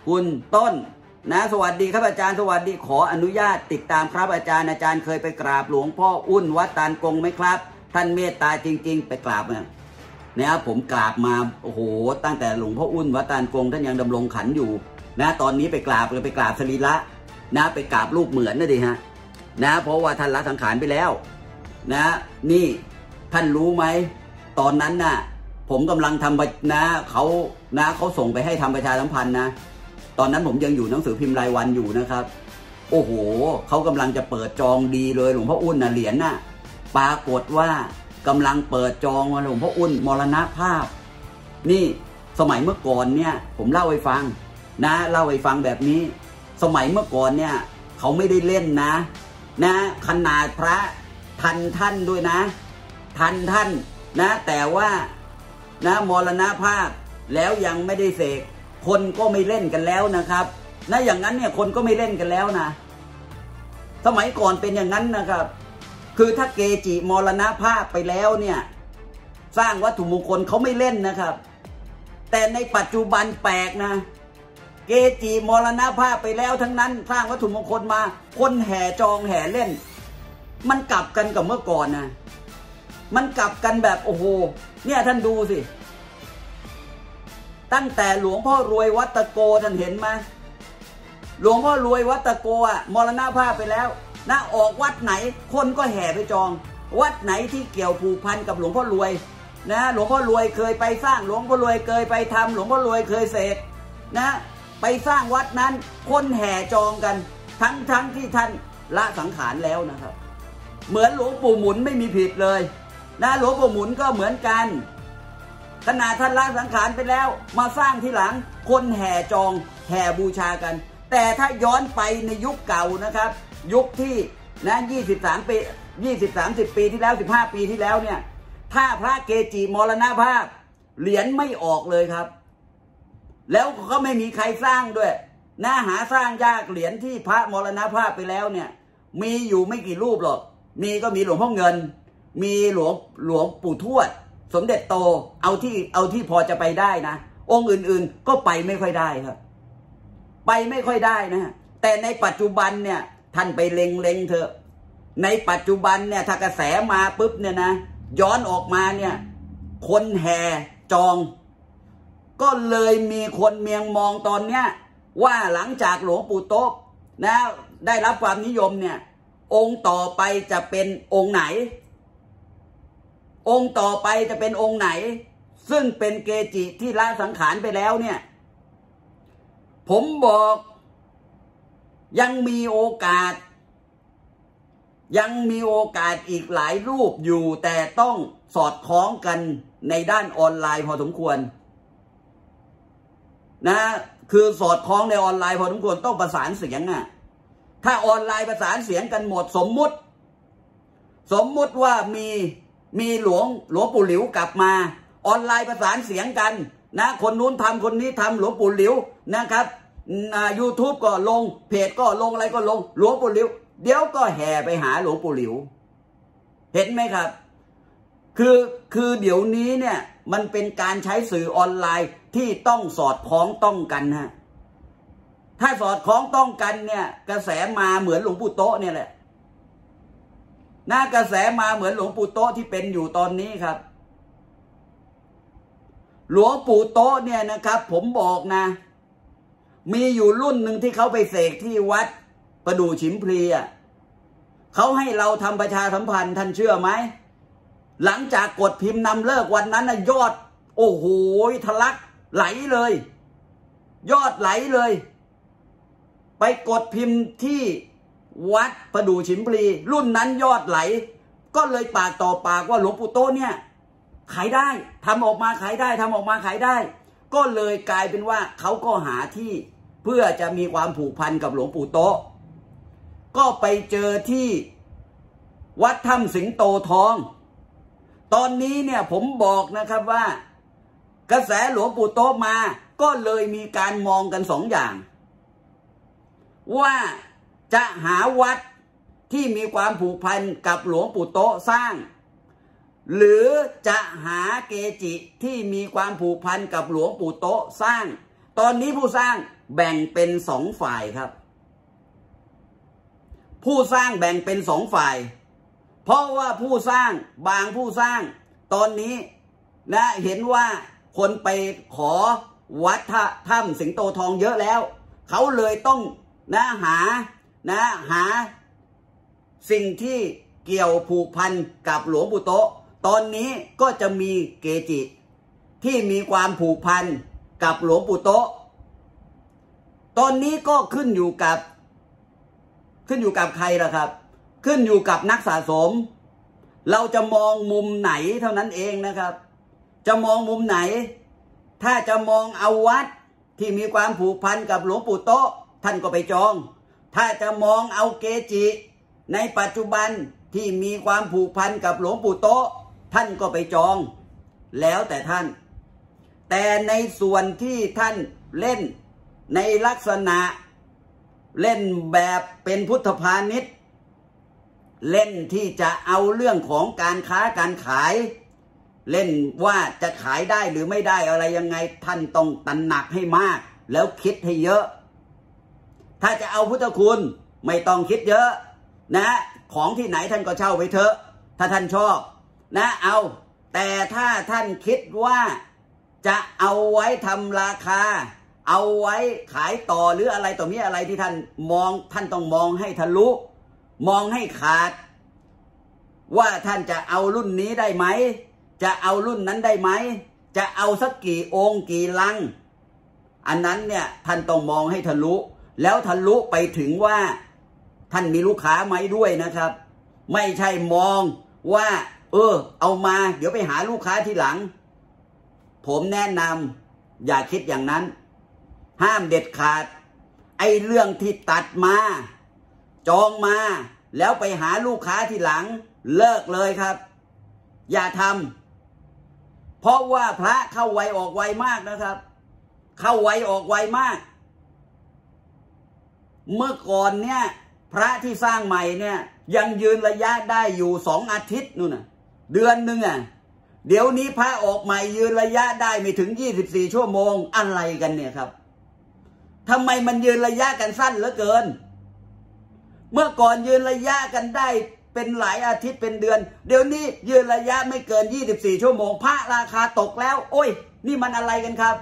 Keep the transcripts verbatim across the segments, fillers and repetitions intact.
คุณต้นนะสวัสดีครับอาจารย์สวัสดีขออนุญาตติดตามครับอาจารย์อาจารย์เคยไปกราบหลวงพ่ออุ้นวัดตาลกงไหมครับท่านเมตตาจริงๆไปกราบเนี่ยนะครับผมกราบมาโอ้โหตั้งแต่หลวงพ่ออุ้นวัดตาลกงท่านยังดำรงขันอยู่นะตอนนี้ไปกราบเลยไปกราบสรีระนะไปกราบรูปเหมือนนะดิฮะนะเพราะว่าท่านละสังขารไปแล้วนะนี่ท่านรู้ไหมตอนนั้นน่ะผมกำลังทำนะเขานะเขาส่งไปให้ทำประชาสัมพันธ์นะตอนนั้นผมยังอยู่หนังสือพิมพ์รายวันอยู่นะครับโอ้โหเขากำลังจะเปิดจองดีเลยหลวงพ่ออุ้นน่ะเหรียญน่ะปรากฏว่ากำลังเปิดจองหลวงพ่ออุ้นมรณภาพนี่สมัยเมื่อก่อนเนี่ยผมเล่าให้ฟังนะเล่าให้ฟังแบบนี้สมัยเมื่อก่อนเนี่ยเขาไม่ได้เล่นนะนะขนาดพระทันท่านด้วยนะทันท่านนะแต่ว่านะมรณภาพแล้วยังไม่ได้เสกคนก็ไม่เล่นกันแล้วนะครับนะอย่างนั้นเนี่ยคนก็ไม่เล่นกันแล้วนะสมัยก่อนเป็นอย่างนั้นนะครับคือถ้าเกจิมรณภาพไปแล้วเนี่ยสร้างวัตถุมงคลเขาไม่เล่นนะครับแต่ในปัจจุบันแปลกนะเกจิมรณภาพไปแล้วทั้งนั้นสร้างวัตถุมงคลมาคนแห่จองแห่เล่นมันกลับกันกับเมื่อก่อนนะมันกลับกันแบบโอ้โหเนี่ยท่านดูสิตั้งแต่หลวงพ่อรวยวัดตะโกท่านเห็นไหมหลวงพ่อรวยวัดตะโกอ่ะมรณภาพไปแล้วนะออกวัดไหนคนก็แห่ไปจองวัดไหนที่เกี่ยวผูกพันกับหลวงพ่อรวยนะหลวงพ่อรวยเคยไปสร้างหลวงพ่อรวยเคยไปทำหลวงพ่อรวยเคยเสกนะไปสร้างวัดนั้นคนแห่จองกันทั้งทั้งที่ท่านละสังขารแล้วนะครับเหมือนหลวงปู่หมุนไม่มีผิดเลยนะหลวงปู่หมุนก็เหมือนกันขณะท่านละสังขารไปแล้วมาสร้างทีหลังคนแห่จองแห่บูชากันแต่ถ้าย้อนไปในยุคเก่านะครับยุคที่นะยี่สิบสามปียี่สิบ สามสิบปีที่แล้วสิบห้าปีที่แล้วเนี่ยถ้าพระเกจิมรณภาพเหรียญไม่ออกเลยครับแล้วก็ไม่มีใครสร้างด้วยนะหาสร้างยากเหรียญที่พระมรณภาพไปแล้วเนี่ยมีอยู่ไม่กี่รูปหรอกมีก็มีหลวงพ่อเงินมีหลวงหลวงปู่ทวดสมเด็จโตเอาที่เอาที่พอจะไปได้นะองค์อื่นๆก็ไปไม่ค่อยได้ครับไปไม่ค่อยได้นะแต่ในปัจจุบันเนี่ยท่านไปเล็งเล็งเถอะในปัจจุบันเนี่ยถ้ากระแสมาปุ๊บเนี่ยนะย้อนออกมาเนี่ยคนแห่จองก็เลยมีคนเมียงมองตอนเนี้ยว่าหลังจากหลวงปู่โต๊ะนะได้รับความนิยมเนี่ยองค์ต่อไปจะเป็นองค์ไหนองค์ต่อไปจะเป็นองค์ไหนซึ่งเป็นเกจิที่ละสังขารไปแล้วเนี่ยผมบอกยังมีโอกาสยังมีโอกาสอีกหลายรูปอยู่แต่ต้องสอดคล้องกันในด้านออนไลน์พอสมควรนะคือสอดคล้องในออนไลน์พอสมควรต้องประสานเสียงอ่ะถ้าออนไลน์ประสานเสียงกันหมดสมมุติสมมุติว่ามีมีหลวงหลวงปู่หลิวกลับมาออนไลน์ประสานเสียงกันนะคนนู้นทำคนนี้ทำหลวงปู่หลิวนะครับยูทูบก็ลงเพจก็ลงอะไรก็ลงหลวงปู่หลิวเดี๋ยวก็แห่ไปหาหลวงปู่หลิวเห็นไหมครับคือคือเดี๋ยวนี้เนี่ยมันเป็นการใช้สื่อออนไลน์ที่ต้องสอดคล้องต้องกันฮะถ้าสอดคล้องต้องกันเนี่ยกระแสมาเหมือนหลวงปู่โต๊ะเนี่ยแหละหน้ากระแสมาเหมือนหลวงปู่โต๊ะที่เป็นอยู่ตอนนี้ครับหลวงปู่โต๊ะเนี่ยนะครับผมบอกนะมีอยู่รุ่นหนึ่งที่เขาไปเสกที่วัดประดู่ฉิมพลีอ่ะเขาให้เราทำประชาสัมพันธ์ท่านเชื่อไหมหลังจากกดพิมพ์นำเลิกวันนั้นนะยอดโอ้โหทะลักไหลเลยยอดไหลเลยไปกดพิมพ์ที่วัดประดู่ฉิมพลีรุ่นนั้นยอดไหลก็เลยปากต่อปากว่าหลวงปู่โตเนี่ยขายได้ทำออกมาขายได้ทำออกมาขายได้ก็เลยกลายเป็นว่าเขาก็หาที่เพื่อจะมีความผูกพันกับหลวงปู่โตก็ไปเจอที่วัดถ้ำสิงโตทองตอนนี้เนี่ยผมบอกนะครับว่ากระแสหลวงปู่โตมาก็เลยมีการมองกันสองอย่างว่าจะหาวัดที่มีความผูกพันกับหลวงปู่โตสร้างหรือจะหาเกจิที่มีความผูกพันกับหลวงปู่โตสร้างตอนนี้ผู้สร้างแบ่งเป็นสองฝ่ายครับผู้สร้างแบ่งเป็นสองฝ่ายเพราะว่าผู้สร้างบางผู้สร้างตอนนี้นะเห็นว่าคนไปขอวัดถ้ำสิงโตทองเยอะแล้วเขาเลยต้องนะหานะหาสิ่งที่เกี่ยวผูกพันกับหลวงปู่โตะตอนนี้ก็จะมีเกจิที่มีความผูกพันกับหลวงปู่โตะตอนนี้ก็ขึ้นอยู่กับขึ้นอยู่กับใครล่ะครับขึ้นอยู่กับนักสะสมเราจะมองมุมไหนเท่านั้นเองนะครับจะมองมุมไหนถ้าจะมองเอาวัดที่มีความผูกพันกับหลวงปู่โตะท่านก็ไปจองถ้าจะมองเอาเกจิในปัจจุบันที่มีความผูกพันกับหลวงปู่โตะท่านก็ไปจองแล้วแต่ท่านแต่ในส่วนที่ท่านเล่นในลักษณะเล่นแบบเป็นพุทธพาณิชย์เล่นที่จะเอาเรื่องของการค้าการขายเล่นว่าจะขายได้หรือไม่ได้อะไรยังไงท่านต้องตระหนักให้มากแล้วคิดให้เยอะถ้าจะเอาพุทธคุณไม่ต้องคิดเยอะนะของที่ไหนท่านก็เช่าไปเถอะถ้าท่านชอบนะเอาแต่ถ้าท่านคิดว่าจะเอาไว้ทำราคาเอาไว้ขายต่อหรืออะไรต่อมีอะไรที่ท่านมองท่านต้องมองให้ทะลุมองให้ขาดว่าท่านจะเอารุ่นนี้ได้ไหมจะเอารุ่นนั้นได้ไหมจะเอาสักกี่องค์กี่ลังอันนั้นเนี่ยท่านต้องมองให้ทะลุแล้วทะลุไปถึงว่าท่านมีลูกค้าไหมด้วยนะครับไม่ใช่มองว่าเออเอามาเดี๋ยวไปหาลูกค้าทีหลังผมแนะนำอย่าคิดอย่างนั้นห้ามเด็ดขาดไอ้เรื่องที่ตัดมาจองมาแล้วไปหาลูกค้าทีหลังเลิกเลยครับอย่าทำเพราะว่าพระเข้าไวออกไวมากนะครับเข้าไวออกไวมากเมื่อก่อนเนี่ยพระที่สร้างใหม่เนี่ยยังยืนระยะได้อยู่สองอาทิตย์นู่นน่ะเดือนหนึ่งอ่ะเดี๋ยวนี้พระออกใหม่ยืนระยะได้ไม่ถึงยี่สิบสี่ชั่วโมงอะไรกันเนี่ยครับทำไมมันยืนระยะกันสั้นเหลือเกินเมื่อก่อนยืนระยะกันได้เป็นหลายอาทิตย์เป็นเดือนเดี๋ยวนี้ยืนระยะไม่เกินยี่สิบสี่ชั่วโมงพระราคาตกแล้วโอ้ยนี่มันอะไรกันครับ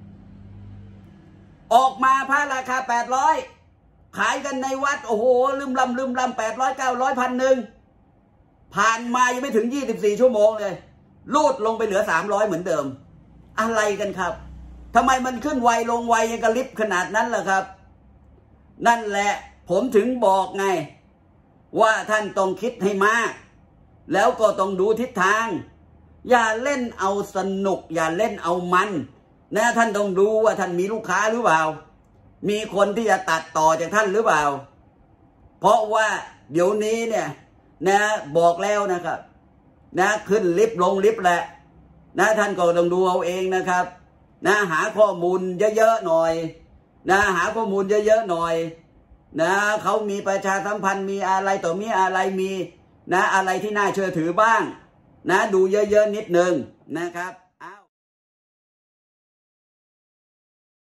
ออกมาพระราคาแปดร้อยขายกันในวัดโอ้โหลืมลำลืมลำแปดร้อยเก้าร้อยพันหนึ่งผ่านมายังไม่ถึงยี่สิบสี่ชั่วโมงเลยลูดลงไปเหลือสามร้อยเหมือนเดิมอะไรกันครับทำไมมันขึ้นไวลงไวยังกระลิบขนาดนั้นล่ะครับนั่นแหละผมถึงบอกไงว่าท่านต้องคิดให้มากแล้วก็ต้องดูทิศทางอย่าเล่นเอาสนุกอย่าเล่นเอามันนะท่านต้องดูว่าท่านมีลูกค้าหรือเปล่ามีคนที่จะตัดต่อจากท่านหรือเปล่าเพราะว่าเดี๋ยวนี้เนี่ยนะบอกแล้วนะครับนะขึ้นลิฟต์ลงลิฟต์แหละนะท่านก็ต้องดูเอาเองนะครับนะหาข้อมูลเยอะๆหน่อยนะหาข้อมูลเยอะๆหน่อยนะเขามีประชาสัมพันธ์มีอะไรต่อมีอะไรมีนะอะไรที่น่าเชื่อถือบ้างนะดูเยอะๆนิดนึงนะครับ